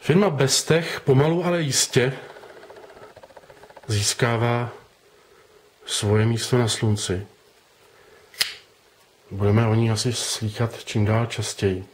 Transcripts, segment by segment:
Firma Bestech pomalu, ale jistě získává svoje místo na slunci. Budeme o ní asi slýchat čím dál častěji.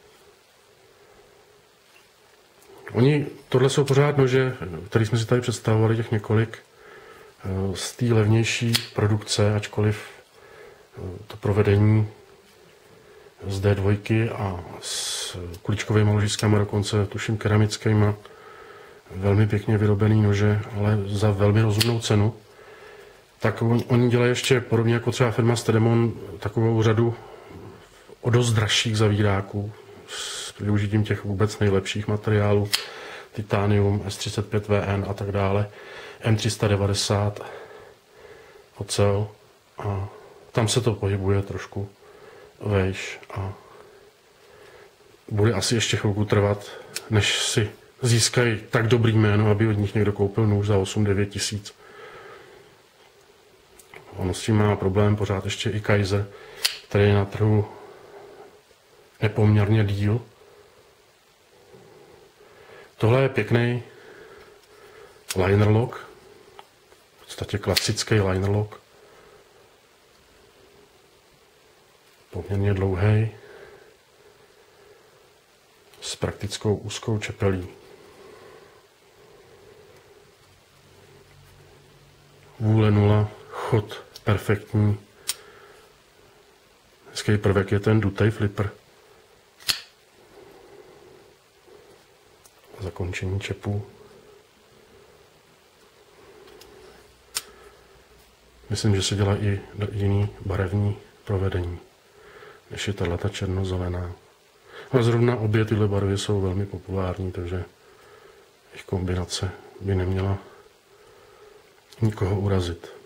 Tohle jsou pořád nože, které jsme si tady představovali, těch několik z té levnější produkce, ačkoliv to provedení z D2 a s kuličkovými ložiskami, dokonce tuším keramickými, velmi pěkně vyrobený nože, ale za velmi rozumnou cenu. Tak oni dělají ještě podobně jako třeba firma Stedemon takovou řadu o dost dražších zavíráků s využitím těch vůbec nejlepších materiálů, titanium, S35VN a tak dále, M390, ocel, a tam se to pohybuje trošku vejš a bude asi ještě chvilku trvat, než si získají tak dobrý jméno, aby od nich někdo koupil nůž za 8-9 tisíc. Ono s tím má problém pořád ještě i Kaiser, který je na trhu nepoměrně díl. Tohle je pěkný liner lock, v podstatě klasický liner lock. Poměrně dlouhý, s praktickou úzkou čepelí. Vůle nula, chod perfektní. Hezký prvek je ten dutej flipper. Zakončení čepů. Myslím, že se dělá i jiný barevní provedení, než je tato černozelená. A zrovna obě tyhle barvy jsou velmi populární, takže jejich kombinace by neměla nikoho urazit.